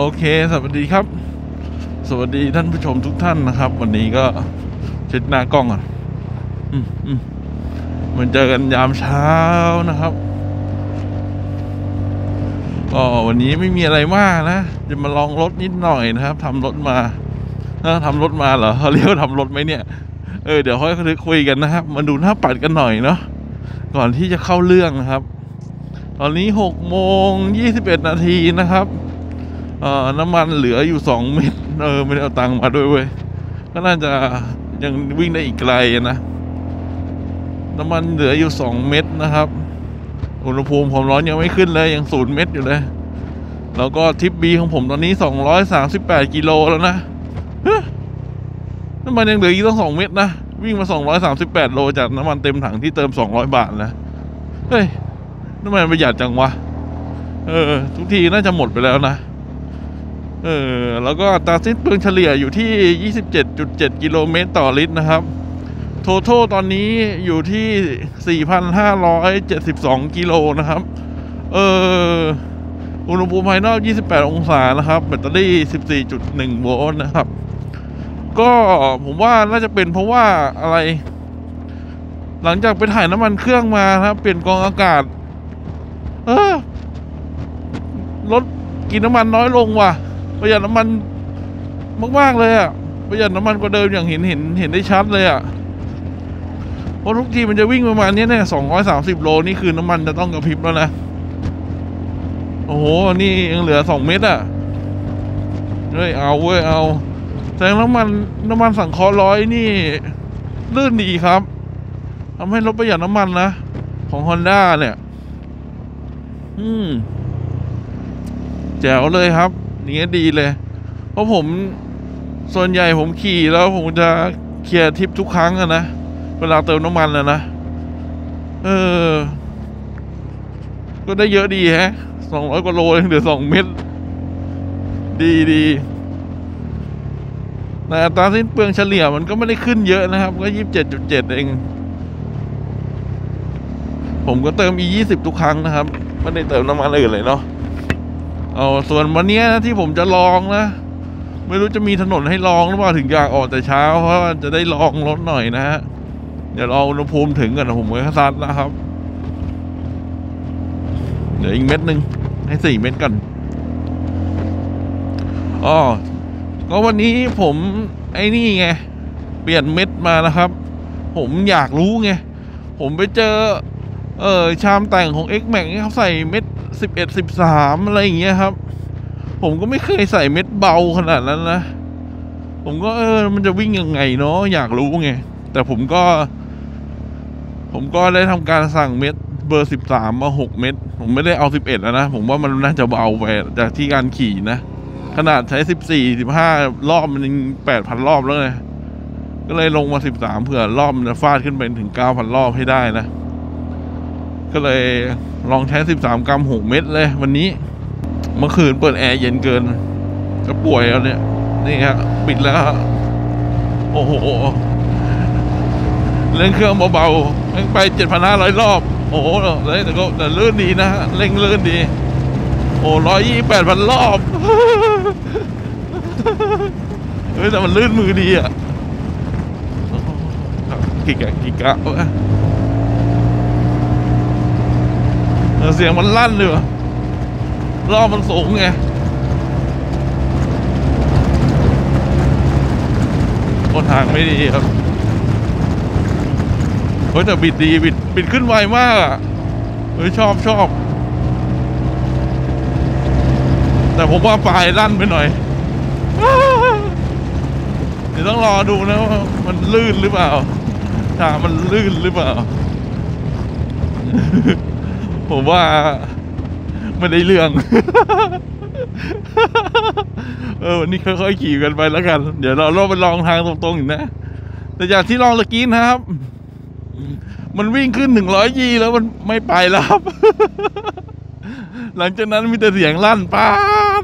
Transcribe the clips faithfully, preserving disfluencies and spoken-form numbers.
เคสวัสดีครับสวัสดีท่านผู้ชมทุกท่านนะครับวันนี้ก็เช็ดหน้ากล้องอ่ะอืมอืมมันเจอกันยามเช้านะครับก็วันนี้ไม่มีอะไรมากนะจะมาลองรถนิดหน่อยนะครับทำรถมาถ้าทำรถมาเหรอเขาเรียกว่าทำรถไหมเนี่ยเออเดี๋ยวค่อยคุยกันนะครับมาดูหน้าปัดกันหน่อยเนาะก่อนที่จะเข้าเรื่องนะครับตอนนี้หกโมงยี่สิบเอ็ดนาทีนะครับเอ่อน้ำมันเหลืออยู่สองเม็ดเออไม่ได้เอาตังค์มาด้วยเว้ยก็น่าจะยังวิ่งได้อีกไกลนะน้ำมันเหลืออยู่สองเม็ดนะครับอุณหภูมิความร้อนยังไม่ขึ้นเลยยังศูนย์เม็ดอยู่เลยแล้วก็ทิปบีของผมตอนนี้สองร้อยสามสิบแปดกิโลแล้วนะน้ำมันยังเหลืออีกตั้งสองเม็ดนะวิ่งมาสองร้อยสามสิบแปดโลจากน้ำมันเต็มถังที่เติมสองร้อยบาทนะเฮ้ยน้ำมันประหยัดจังวะเออทุกทีน่าจะหมดไปแล้วนะเออแล้วก็อัตราสิ้นเปลืองเฉลี่ยอยู่ที่ ยี่สิบเจ็ดจุดเจ็ด กิโลเมตรต่อลิตรนะครับโทโทตอนนี้อยู่ที่ สี่พันห้าร้อยเจ็ดสิบสอง กิโลนะครับเอออุณหภูมิภายนอกยี่สิบแปดองศานะครับแบตเตอรี่ สิบสี่จุดหนึ่ง โวลต์นะครับก็ผมว่าน่าจะเป็นเพราะว่าอะไรหลังจากไปถ่ายน้ำมันเครื่องมาครับเปลี่ยนกรองอากาศเออรถกินน้ำมันน้อยลงว่ะประหยัดน้ำมันมากๆเลยอ่ะประหยัดน้ำมันกว่าเดิมอย่างเห็นเห็นเห็นได้ชัดเลยอ่ะเพราะทุกทีมันจะวิ่งประมาณนี้เนี่ยสองร้อยสามสิบโลนี่คือน้ำมันจะต้องกระพริบแล้วนะโอ้โหนี่ยังเหลือสองเม็ดอ่ะเฮ้ยเอาเว้ยเอาแต่น้ำมันน้ำมันสังเคราะห์ร้อยนี่ลื่นดีครับทำให้รถประหยัดน้ำมันนะของ Honda เนี่ยอืมแจ๋วเลยครับอย่างเงี้ยดีเลยเพราะผมส่วนใหญ่ผมขี่แล้วผมจะเคลียร์ทิปทุกครั้งอะนะเวลาเติมน้ำมันอะนะเออก็ได้เยอะดีแฮะสองร้อยกว่าโลเองเดี๋ยวสองเม็ดดีดีแต่อัตราสิ้นเปลืองเฉลี่ยมันก็ไม่ได้ขึ้นเยอะนะครับก็ ยี่สิบเจ็ดจุดเจ็ด เองผมก็เติม อี ยี่สิบ ทุกครั้งนะครับไม่ได้เติมน้ำมันอื่นเลยเนาะเอาส่วนวันนี้นะที่ผมจะลองนะไม่รู้จะมีถนนให้ลองหรือเปล่าถึงอยากออกแต่เช้าเพราะว่าจะได้ลองรถหน่อยนะฮะเดี๋ยวรออุณหภูมิถึงกันนะผมก็ซัดนะครับเดี๋ยวอีกเม็ดหนึ่งให้สี่เม็ดกันอ๋อก็วันนี้ผมไอ้นี่ไงเปลี่ยนเม็ดมานะครับผมอยากรู้ไงผมไปเจอเออชามแต่งของ X Max เขาใส่เม็ดสิบเอ็ด สิบสามอะไรอย่างเงี้ยครับผมก็ไม่เคยใส่เม็ดเบาขนาดนั้นนะผมก็เออมันจะวิ่งยังไงเนาะอยากรู้ไงแต่ผมก็ผมก็ได้ทำการสั่งเม็ดเบอร์สิบสามมาหกเม็ดผมไม่ได้เอาสิบเอ็ดแล้วนะผมว่ามันน่าจะเบาไปจากที่การขี่นะขนาดใช้สิบสี่ สิบห้ารอบมันยัง แปดพัน รอบแล้วไงก็เลยลงมาสิบสามเผื่อรอบมันจะฟาดขึ้นไปถึง เก้าพัน รอบให้ได้นะก็เลยลองใช้สิบสามกรัมหกเม็ดเลยวันนี้เมื่อคืนเปิดแอร์เย็นเกินจะป่วยแล้วเนี่ยนี่ฮะปิดแล้วโอ้โหเร่งเครื่องเบาๆเร่งไป เจ็ดพันห้าร้อย รอบโอ้โหเลยแต่ก็แต่ลื่นดีนะฮะเร่งลื่นดีโอ้ร้อยยี่สิบแปดพันรอบเฮ้ยแต่มันลื่นมือดีอ่ะกิกะกิกะเสียงมันลั่นเลยรอบมันสูงไงต้นทางไม่ดีครับเฮ้ยแต่บิดดีบิดบิดขึ้นไวมากอ่ะเฮ้ยชอบชอบแต่ผมว่าปลายลั่นไปหน่อยเดี๋ยวต้องรอดูนะว่ามันลื่นหรือเปล่าถ้ามันลื่นหรือเปล่าผมว่าไม่ได้เรื่องเออวันนี้ค่อยๆขี่กันไปแล้วกันเดี๋ยวเราลองไปลองทางตรงๆอีกนะแต่จากที่ลองตะกี้นะครับมันวิ่งขึ้นหนึ่งร้อยยีแล้วมันไม่ไปแล้วครับหลังจากนั้นมีแต่เสียงลั่นป๊าด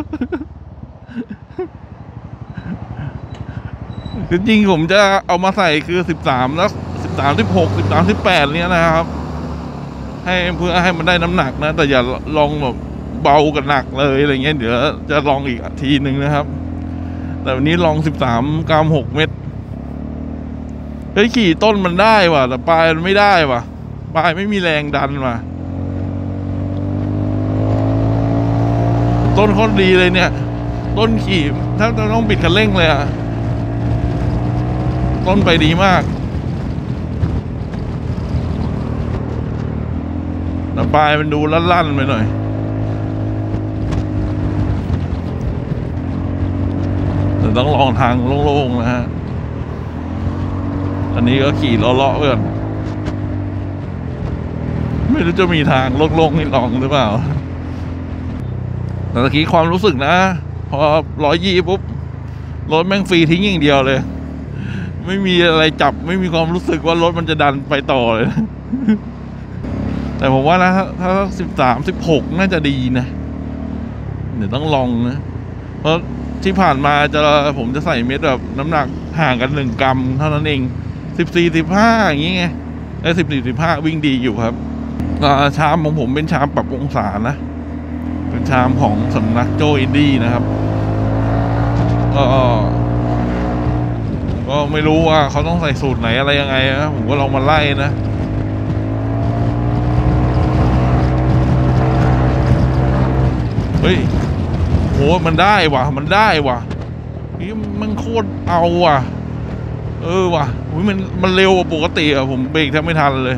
จริงๆผมจะเอามาใส่คือสิบสามแล้วสิบสาม สิบหก สิบสาม สิบแปดเนี้ยนะครับให้เพื่อให้มันได้น้ำหนักนะแต่อย่าลองแบบเบากับหนักเลยอะไรเงี้ยเดี๋ยวจะลองอีกทีหนึ่งนะครับแต่วันนี้ลองสิบสามกรัมหกเม็ดเฮ้ยขี่ต้นมันได้ว่ะแต่ปลายมันไม่ได้ว่ะปลายไม่มีแรงดันว่ะต้นโคตรดีเลยเนี่ยต้นขี่ถ้าต้องบิดคันเร่งเลยอ่ะต้นไปดีมากแต่ปลายมันดูลั่นๆไปหน่อยแต่ต้องลองทางโล่งๆนะฮะอันนี้ก็ขี่เลาะๆเพื่อนไม่รู้จะมีทางโล่งๆให้ลองหรือเปล่าแต่ตะกี้ความรู้สึกนะพอร้อยยี่ปุ๊บรถแม่งฟรีทิ้งอย่างเดียวเลยไม่มีอะไรจับไม่มีความรู้สึกว่ารถมันจะดันไปต่อเลยแต่ผมว่านะถ้าสิบสามสิบหกน่าจะดีนะเดี๋ยวต้องลองนะเพราะที่ผ่านมาจะผมจะใส่เม็ดแบบน้ำหนักห่างกันหนึ่งกรัมเท่านั้นเองสิบสี่สิบห้าอย่างงี้ไงไอ้สิบสี่สิบห้าวิ่งดีอยู่ครับชามของผมเป็นชามปรับองศานะเป็นชามของสำนักโจอินดี้นะครับก็ก็ไม่รู้ว่าเขาต้องใส่สูตรไหนอะไรยังไงนะผมก็ลองมาไล่นะเฮ้ยโหมันได้ว่ะมันได้ว่ะนี่มันโคตรเอาว่ะเออว่ะมันมันเร็วกว่าปกติอ่ะผมเบรกแทบไม่ทันเลย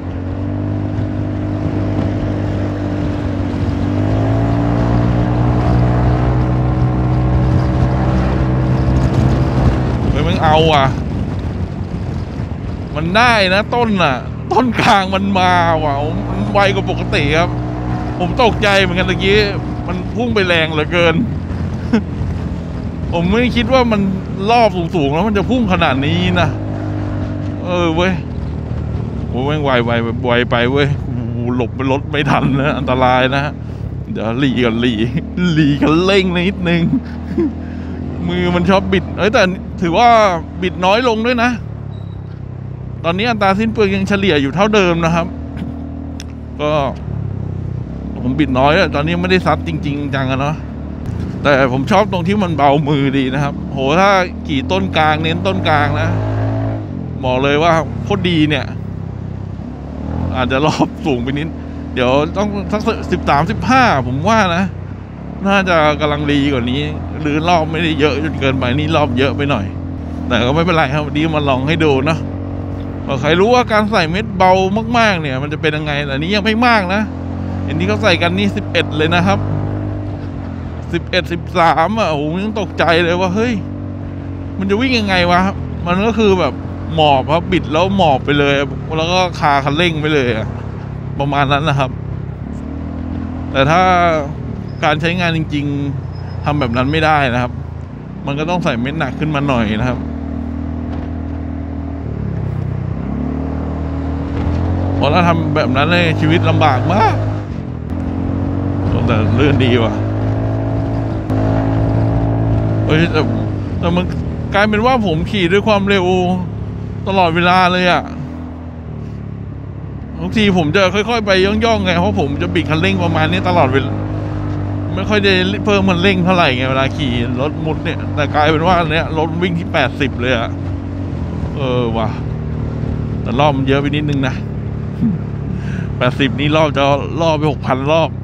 มันเอาอ่ะมันได้นะต้นอ่ะต้นกลางมันมาว่ะมันไวกว่าปกติครับผมตกใจเหมือนกันตะกี้มันพุ่งไปแรงเหลือเกิน ผมไม่คิดว่ามันรอบสูงๆแล้วมันจะพุ่งขนาดนี้นะเออเว้ยโอ้ยไวไวไวไปเว้ยหลบไปรถไม่ทันนะอันตรายนะเดี๋ยวหลีกันหลีหลีกันเร่งนิดนึง มือมันชอบบิดเอ้ยแต่ถือว่าบิดน้อยลงด้วยนะตอนนี้อัตราสิ้นเปลืองยังเฉลี่ยอยู่เท่าเดิมนะครับก็ผมบิดน้อยตอนนี้ไม่ได้ซัดจริงๆจังอะเนาะแต่ผมชอบตรงที่มันเบามือดีนะครับโหถ้าขี่ต้นกลางเน้นต้นกลางนะบอกเลยว่าโคตรดีเนี่ยอาจจะรอบสูงไปนิดเดี๋ยวต้องสักสิบสามสิบห้าผมว่านะน่าจะกำลังดีกว่านี้หรือรอบไม่ได้เยอะจนเกินไปนี่รอบเยอะไปหน่อยแต่ก็ไม่เป็นไรครับวันนี้มาลองให้ดูนะใครรู้ว่าการใส่เม็ดเบามากๆเนี่ยมันจะเป็นยังไงแต่นี้ยังไม่มากนะอันนี้เขาใส่กันนี่สิบเอ็ดเลยนะครับสิบเอ็ดสิบสามอ่ะโอ้โหยังตกใจเลยว่าเฮ้ยมันจะวิ่งยังไงวะมันก็คือแบบหมอบครับบิดแล้วหมอบไปเลยแล้วก็คาคันเร่งไปเลยประมาณนั้นนะครับแต่ถ้าการใช้งานจริงๆทำแบบนั้นไม่ได้นะครับมันก็ต้องใส่เม็ดหนักขึ้นมาหน่อยนะครับเพราะถ้าทำแบบนั้นในชีวิตลำบากมากแต่เลื่อนดีว่ะเฮ้ยแต่แต่มันกลายเป็นว่าผมขี่ด้วยความเร็วตลอดเวลาเลยอ่ะบางทีผมจะค่อยๆไปย่องๆไงเพราะผมจะบิดคันเร่งประมาณนี้ตลอดเวลาไม่ค่อยได้เพิ่มมันเร่งเท่าไหร่ไงเวลาขี่รถมุดเนี่ยแต่กลายเป็นว่าเนี้ยรถวิ่งที่แปดสิบเลยอ่ะเออว่ะแต่รอบมันเยอะไปนิดนึงนะแปดสิบนี่รอบจะรอบไปหกพันรอบ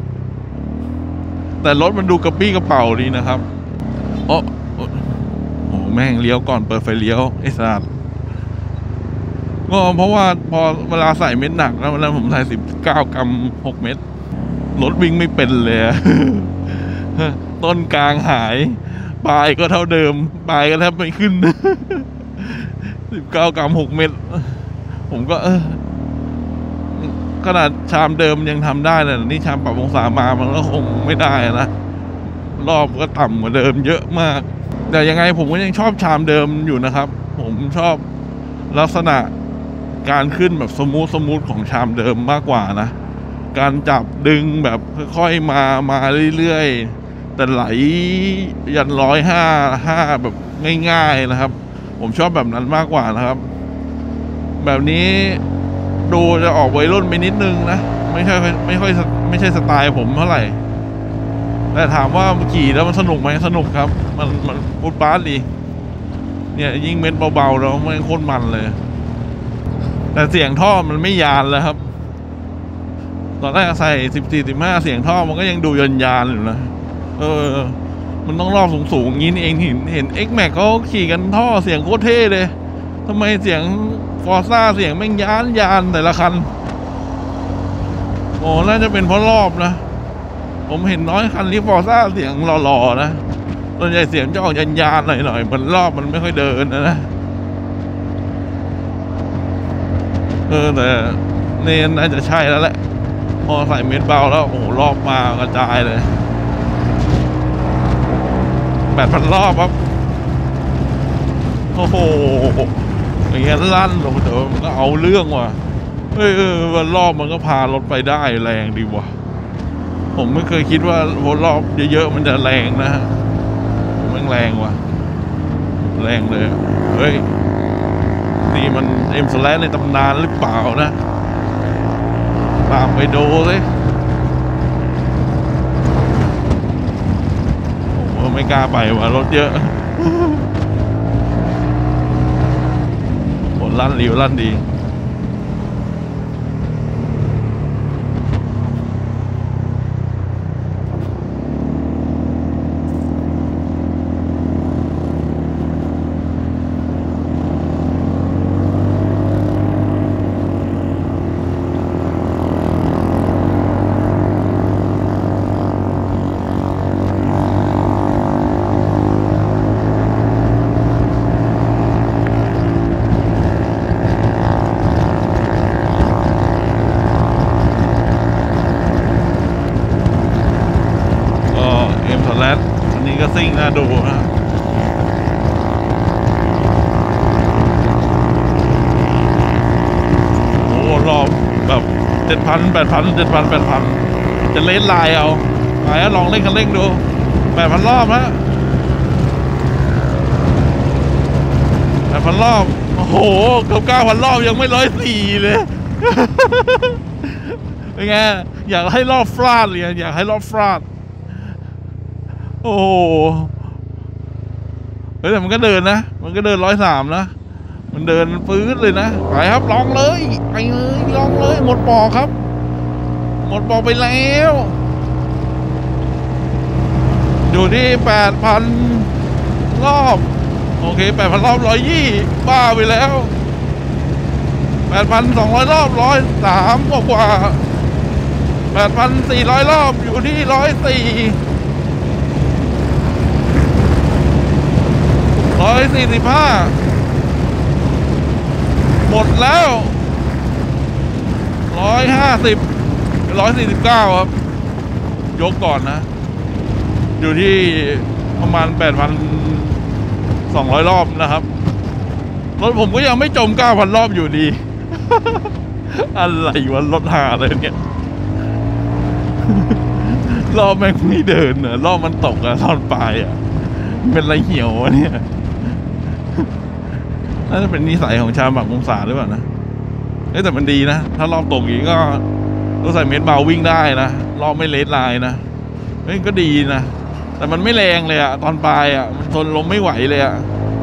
แต่รถมันดูกระปี้กระเป๋าดีนะครับโอ้โหแม่งเลี้ยวก่อนเปิดไฟเลี้ยวไอ้สัสก็เพราะว่าพอเวลาใส่เม็ดหนักแล้วแล้วผมใส่สิบเก้ากรัมหกเม็ดรถวิ่งไม่เป็นเลย ต้นกลางหายปลายก็เท่าเดิมปลายก็แทบไม่ขึ้น สิบเก้ากรัมหกเม็ดผมก็เออขนาดชามเดิมยังทำได้เลยนี่ชามปรับองศามามันก็คงไม่ได้นะรอบก็ต่ำกว่าเดิมเยอะมากแต่ยังไงผมก็ยังชอบชามเดิมอยู่นะครับผมชอบลักษณะการขึ้นแบบสมูทสมูทของชามเดิมมากกว่านะการจับดึงแบบค่อยๆมามาเรื่อยๆแต่ไหลยันร้อยห้าห้าแบบง่ายๆนะครับผมชอบแบบนั้นมากกว่านะครับแบบนี้ดูจะออกวัยรุ่นไปนิดนึงนะไม่ใช่ไม่ค่อยไม่ใช่สไตล์ผมเท่าไหร่แต่ถามว่าขี่แล้วมันสนุกไหมสนุกครับมันมันฟุตบาสดีเนี่ยยิ่งเม็ดเบาๆแล้วมันโคตรมันเลยแต่เสียงท่อมันไม่ยานแล้วครับตอนแรกใส่สิบสี่สิบห้าเสียงท่อมันก็ยังดูยันยานอยู่นะเออมันต้องรอบสูงๆงี้นี่เองเห็นเห็น X Max เขาขี่กันท่อเสียงโคตรเท่เลยทำไมเสียงฟอร์ซ่าเสียงแม่งยานยานแต่ละคันโอ้น่าจะเป็นเพราะรอบนะผมเห็นน้อยคันที่ฟอร์ซ่าเสียงหล่อๆนะส่วนใหญ่เสียงจะออกยานๆหน่อยๆมันรอบมันไม่ค่อยเดินนะนะเออแต่เนนน่าจะใช่แล้วแหละพอใส่เม็ดเบาแล้วโอ้โหรอบมากระจายเลยแปดพันรอบครับโอ้โหอย่างเงี้ยลั่นลงเดี๋ยวมันก็เอาเรื่องว่ะเออเออวันรอบมันก็พารถไปได้แรงดีว่ะผมไม่เคยคิดว่าวนรอบเยอะๆมันจะแรงนะฮะมันแรงว่ะแรงเลยเฮ้ยนี่มันเอ็มสแลนในตำนานหรือเปล่านะตามไปดูสิผมไม่กล้าไปว่ะรถเยอะผลลั่นริ้วลั่นดีอันนี้ก็ซิ่งน่าดูนะโอ้รอบแบบเจ็ดพันแปดพันเจ็ดพันแปดพันจะเล่นลายเอาไปลองเล่นกันเล่นดูแปดพันรอบฮะแปดพันรอบโอ้โหเกือบเก้าพันรอบยังไม่ร้อยสี่เลยเป็นไงอยากให้รอบฟาดเลยอยากให้รอบฟาดโอ้เฮ้ยแต่มันก็เดินนะมันก็เดินร้อยสามนะมันเดินปื้ดเลยนะไปครับลองเลยไปเลยลองเลยหมดปอกครับหมดปอกไปแล้วอยู่ที่แปดพันรอบโอเคแปดพันรอบร้อยยี่บ้าไปแล้วแปดพันสองร้อยรอบร้อยสามกว่ากว่าแปดพันสี่ร้อยรอบอยู่ที่ร้อยสี่ร้อยสี่สิบห้าหมดแล้วร้อยห้าสิบร้อยสี่สิบเก้าครับยกก่อนนะอยู่ที่ประมาณแปดพันสองร้อยรอบนะครับรถผมก็ยังไม่จมเก้าพันรอบอยู่ดี อะไรวะรถหาเลยเนี่ยรอบแม่งไม่เดินเนอะรอบมันตกอะตอนปลายอะเป็นไรเหี่ยววะเนี่ยน่าจะเป็นนิสัยของชาวหมักมุงสาหรือเปล่านะเอ้แต่มันดีนะถ้ารอบตกอย่างนี้ก็ต้องใส่เม็ดเบาวิ่งได้นะรอบไม่เลสไลน์นะเฮ้ยก็ดีนะแต่มันไม่แรงเลยอะตอนปลายอะมันทนลมไม่ไหวเลยอะ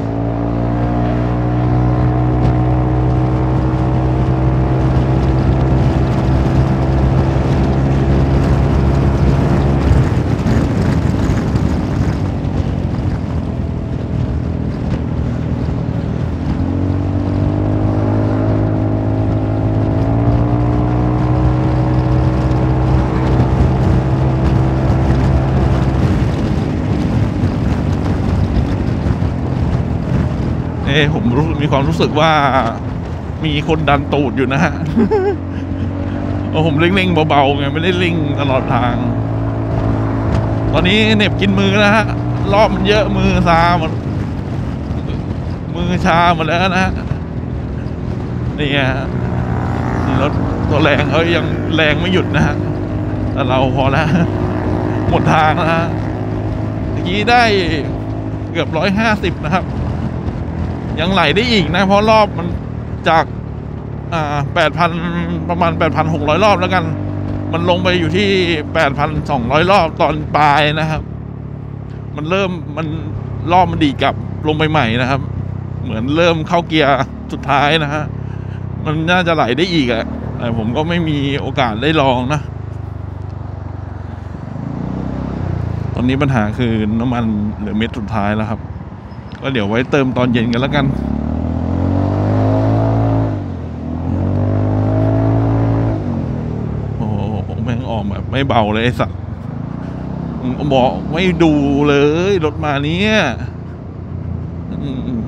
เอ้ผมรู้มีความรู้สึกว่ามีคนดันตูดอยู่นะฮะ โอ้ผมเร่งๆเบาๆไงไม่ได้เร่งตลอดทางตอนนี้เหน็บกินมือนะฮะรอบมันเยอะมือซาหมดมือชาหมดแล้วนะฮะนี่ไงนี่รถตัวแรงเขายังแรงไม่หยุดนะฮะแต่เราพอแล้วหมดทางนะฮะเมื่อกี้ได้เกือบร้อยห้าสิบนะครับยังไหลได้อีกนะเพราะรอบมันจากอ่าแปดพันประมาณแปดพันหกร้อยรอบแล้วกันมันลงไปอยู่ที่ แปดพันสองร้อย รอบตอนปลายนะครับมันเริ่มมันรอบมันดีกลับลงไปใหม่นะครับเหมือนเริ่มเข้าเกียร์สุดท้ายนะฮะมันน่าจะไหลได้อีกอะแต่ผมก็ไม่มีโอกาสได้ลองนะตอนนี้ปัญหาคือน้ำมันเหลือเม็ดสุดท้ายแล้วครับก็เดี๋ยวไว้เติมตอนเย็นกันแล้วกันโอ้โหแม่งออกแบบไม่เบาเลยไอ้สัตว์บอกไม่ดูเลยรถมาเนี้ย